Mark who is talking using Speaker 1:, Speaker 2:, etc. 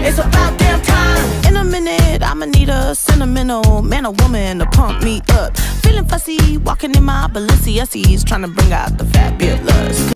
Speaker 1: It's about damn time.
Speaker 2: In a minute, I'ma need a sentimental man or woman to pump me up. Feeling fussy, walking in my Balenciennes, trying to bring out the fabulous.